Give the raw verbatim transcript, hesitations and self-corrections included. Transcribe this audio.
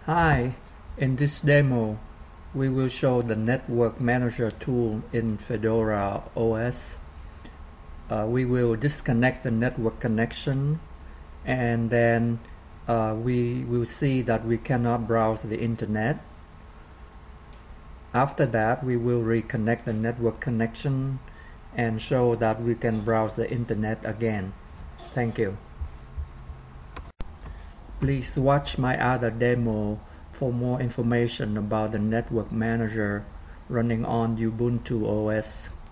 Hi, in this demo, we will show the Network Manager tool in Fedora O S. Uh, we will disconnect the network connection, and then uh, we will see that we cannot browse the internet. After that, we will reconnect the network connection and show that we can browse the internet again. Thank you. Please watch my other demo for more information about the Network Manager running on Ubuntu O S.